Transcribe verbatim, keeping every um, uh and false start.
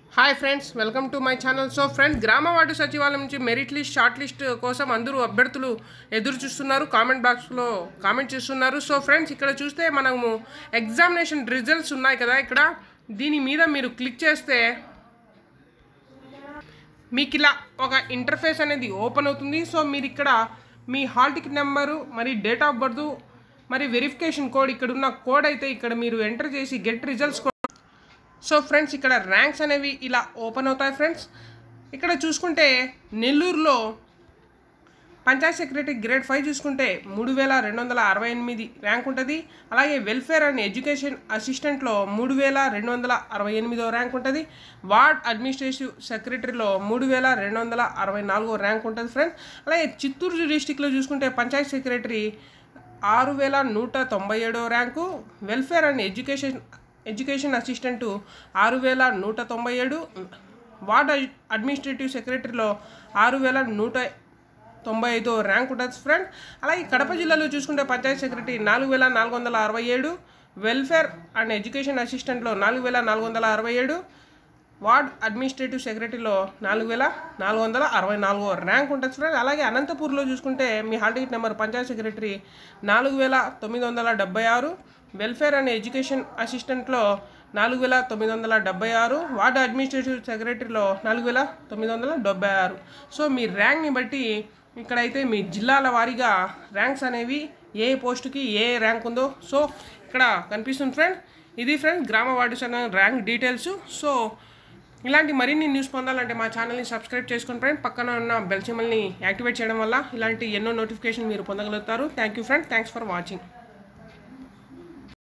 Hi friends, welcome to my channel. So friends, గ్రామ వార్డు సచివాలయం నుంచి మెరిట్ లిస్ట్, షార్ట్ లిస్ట్ కోసం అందరూ అభ్యర్థులు ఎదురు చూస్తున్నారు. కామెంట్ బాక్స్లో కామెంట్ చేస్తున్నారు. సో ఫ్రెండ్స్, ఇక్కడ చూస్తే మనము ఎగ్జామినేషన్ రిజల్ట్స్ ఉన్నాయి కదా, ఇక్కడ దీని మీద మీరు క్లిక్ చేస్తే మీకు ఇలా ఒక ఇంటర్ఫేస్ అనేది ఓపెన్ అవుతుంది. సో మీరు ఇక్కడ మీ హాల్ టికెట్ నెంబరు, మరి డేట్ ఆఫ్ బర్త్, మరి వెరిఫికేషన్ కోడ్, ఇక్కడ ఉన్న కోడ్ అయితే ఇక్కడ మీరు ఎంటర్ చేసి గెట్ రిజల్ట్స్. సో ఫ్రెండ్స్, ఇక్కడ ర్యాంక్స్ అనేవి ఇలా ఓపెన్ అవుతాయి. ఫ్రెండ్స్, ఇక్కడ చూసుకుంటే నెల్లూరులో పంచాయత్ సెక్రటరీ గ్రేడ్ ఫైవ్ చూసుకుంటే మూడు వేల రెండు వందల అరవై ఎనిమిది ర్యాంక్ ఉంటుంది. అలాగే వెల్ఫేర్ అండ్ ఎడ్యుకేషన్ అసిస్టెంట్లో మూడు వేల రెండు వందల అరవై ఎనిమిదో ర్యాంక్ ఉంటుంది. వార్డ్ అడ్మినిస్ట్రేటివ్ సెక్రటరీలో మూడు వేల రెండు వందల అరవై నాలుగో ర్యాంక్ ఉంటుంది. ఫ్రెండ్స్, అలాగే చిత్తూరు డిస్టిక్లో చూసుకుంటే పంచాయత్ సెక్రటరీ ఆరు వేల నూట తొంభై ఏడో rank, welfare and education education assistant ఆరు వేల నూట తొంభై ఏడు, వార్డ్ అడ్మినిస్ట్రేటివ్ సెక్రటరీలో ఆరు వేల నూట తొంభై ఐదో ర్యాంక్ ఉంటుంది. ఫ్రెండ్, అలాగే కడప జిల్లాలో చూసుకుంటే పంచాయత్ సెక్రటరీ నాలుగు వేల నాలుగు వందల అరవై ఏడు, వెల్ఫేర్ అండ్ ఎడ్యుకేషన్ అసిస్టెంట్లో నాలుగు వేల నాలుగు వందల అరవై ఏడు, వార్డ్ అడ్మినిస్ట్రేటివ్ సెక్రటరీలో నాలుగు వేల నాలుగు వందల అరవై నాలుగో ర్యాంక్ ఉంటుంది. ఫ్రెండ్, అలాగే అనంతపూర్లో చూసుకుంటే మీ hall ticket number panchayat secretary నాలుగు వేల తొమ్మిది వందల డెబ్బై ఆరు, వెల్ఫేర్ అండ్ ఎడ్యుకేషన్ అసిస్టెంట్లో నాలుగు వేల తొమ్మిది వందల డెబ్బై ఆరు, వార్డ్ అడ్మినిస్ట్రేటివ్ సెక్రటరీలో నాలుగు వేల తొమ్మిది వందల డెబ్బై ఆరు. సో మీ ర్యాంక్ని బట్టి ఇక్కడైతే మీ జిల్లాల వారీగా ర్యాంక్స్ అనేవి ఏ పోస్టుకి ఏ ర్యాంక్ ఉందో సో ఇక్కడ కనిపిస్తుంది. ఫ్రెండ్, ఇది ఫ్రెండ్ గ్రామ వార్డు సచివాలయం ర్యాంక్ డీటెయిల్స్. సో ఇలాంటి మరిన్ని న్యూస్ పొందాలంటే మా ఛానల్ని సబ్స్క్రైబ్ చేసుకుని ఫ్రెండ్, పక్కన ఉన్న బెల్ సింబల్ని యాక్టివేట్ చేయడం వల్ల ఇలాంటి ఎన్నో నోటిఫికేషన్ మీరు పొందగలుగుతారు. Thank you friend, thanks for watching.